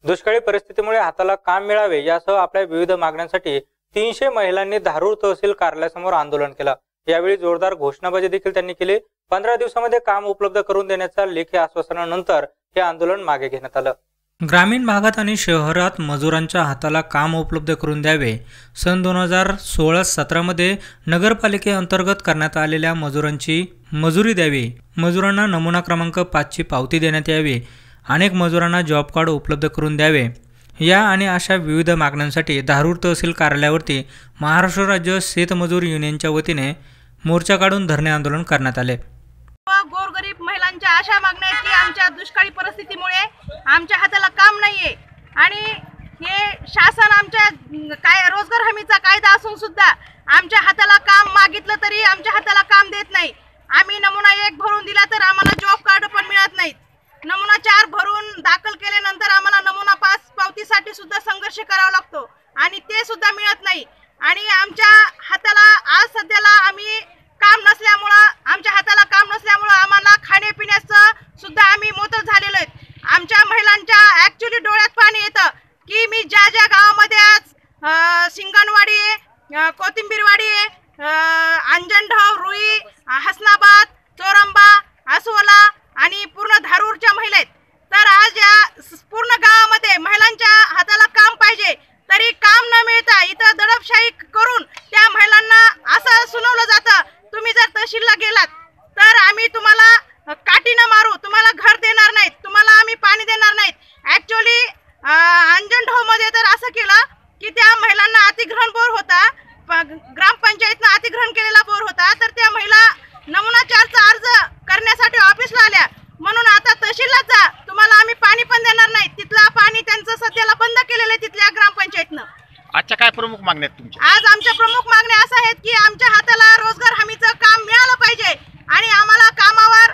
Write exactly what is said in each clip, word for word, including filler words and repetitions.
दुष्काळी परिस्थितीमुळे हाताला काम मिळावे यासह आपल्या विविध मागण्यांसाठी तीनशे महिलांनी धारूर तहसील कार्यालयासमोर आंदोलन केलं। यावेळी जोरदार घोषणाबाजी देखील त्यांनी केली। पंधरा दिवसांमध्ये काम उपलब्ध करून देण्याच्या लेखी आश्वासनानंतर हे आंदोलन मागे घेण्यात आलं। ग्रामीण भागात आणि शहरात मजुरांच्या हाताला काम उपलब्ध करून द्यावे। सन दोन हजार सोळा सतरा मध्ये नगरपालिकेअंतर्गत करण्यात आलेल्या मजुरांची मजुरी द्यावी। मजुरांना नमुना क्रमांक पाच ची पावती देण्यात यावी। अनेक मजुरांना जॉब कार्ड उपलब्ध करून द्यावे। या आणि अशा विविध मागण्यांसाठी धारूर तहसील कार्यालयावरती महाराष्ट्र राज्य शेतमजूर युनियनच्या वतीने मोर्चा काढून धरणे आंदोलन करण्यात आले। गोरगरीब महिलांच्या अशा मागण्या आहेत की आमच्या दुष्काळी परिस्थितीमुळे आमच्या हाताला काम नाहीये आणि हे शासन आमच्या काय रोजगार हमीचा कायदा असून सुद्धा आमच्या हाताला काम मागितलं तरी आमच्या हाताला काम देत नाही। आम्ही नमुना एक भरून दिला तर आम्हाला जॉब कार्ड पण मिळत नाहीत। नमुना चार भरून दाखल केल्यानंतर आम्हाला नमुना पास पावतीसाठी सुद्धा संघर्ष करावा लागतो आणि ते सुद्धा मिळत नाही। आणि आमच्या हाताला आज सध्याला आम्ही काम नसल्यामुळं आमच्या हाताला काम नसल्यामुळं आम्हाला खाण्यापिण्याचं सुद्धा आम्ही मोतल झालेलो आहेत। आमच्या महिलांच्या ॲक्च्युली डोळ्यात पाणी येतं की मी ज्या ज्या गावामध्ये आज सिंगणवाडी, कोथिंबीरवाडी, अंजनढाव, रुई, हसनाबाद, चोरंबा, आसोला आणि पूर्ण धारूरच्या महिला आहेत, तर आज या पूर्ण गावामध्ये महिलांच्या हाताला काम पाहिजे तरी काम न मिळता इथं दडपशाही करून त्या महिलांना असं सुनावलं जातं, तुम्ही जर तहसीलला गेलात तर आम्ही तुम्हाला काठीनं मारू, तुम्हाला घर देणार नाहीत, तुम्हाला आम्ही पाणी देणार नाहीत। ॲक्च्युली अंजनढावमध्ये तर असं केलं की त्या महिलांना अतिग्रहण बोर होता, ग्रामपंचायतनं अतिग्रहण केलेला बोर होता, तर त्या महिला नमुना चारचा अर्ज करण्यासाठी ऑफिसला आल्या म्हणून आता तहसीललाच जा, तुम्हाला आम्ही पाणी पण देणार नाही। तिथलं पाणी त्यांचं सध्याला बंद केलेलं आहे तिथल्या ग्रामपंचायतनं। आजच्या काय प्रमुख मागण्या आहेत तुमच्या? आज आमच्या प्रमुख मागण्या अशा आहेत की आमच्या हाताला रोजगार हमीचं काम मिळालं पाहिजे आणि आम्हाला कामावर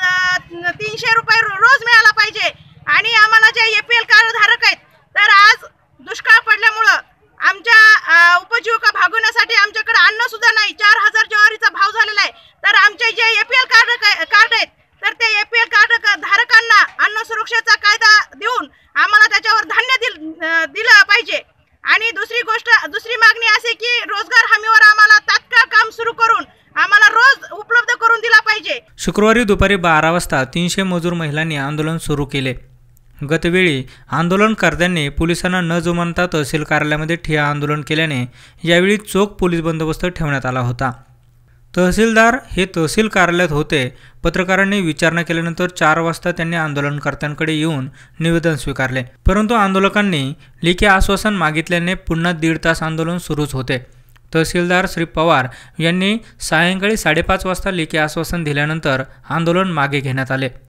तीनशे रुपये रोज मिळाला पाहिजे आणि आम्हाला जे एपीएल कार्ड धारक आहेत तर आज दुष्काळ पडल्यामुळं आमच्या उपजीविका भागवण्यासाठी आमच्याकडे अन्न सुद्धा नाही। चार हजार ज्वारीचा भाव झालेला आहे, तर आमचे जे एपीएल कार्ड कार्ड आहेत तर ते एपीएल कार्ड धारकांना अन्न सुरक्षेचा कायदा देऊन आम्हाला त्याच्यावर धान्य दिल दिलं पाहिजे। आणि दुसरी गोष्ट दुसरी मागणी अशी की रोजगार हमीवर आम्हाला तात्काळ काम सुरू करून आम्हाला रोज उपलब्ध करून दिला पाहिजे। शुक्रवारी दुपारी बारा वाजता तीनशे मजूर महिलांनी आंदोलन सुरू केले। गतवेळी आंदोलनकर्त्यांनी पोलिसांना न जुमानता तहसील कार्यालयामध्ये ठिय्या आंदोलन केल्याने यावेळी चोख पोलीस बंदोबस्त ठेवण्यात आला होता। तहसीलदार हे तहसील कार्यालयात होते। पत्रकारांनी विचारणा केल्यानंतर चार वाजता त्यांनी आंदोलनकर्त्यांकडे येऊन निवेदन स्वीकारले, परंतु आंदोलकांनी लेखी आश्वासन मागितल्याने पुन्हा दीड तास आंदोलन सुरूच होते। तहसीलदार श्री पवार यांनी सायंकाळी साडेपाच वाजता लेखी आश्वासन दिल्यानंतर आंदोलन मागे घेण्यात आले।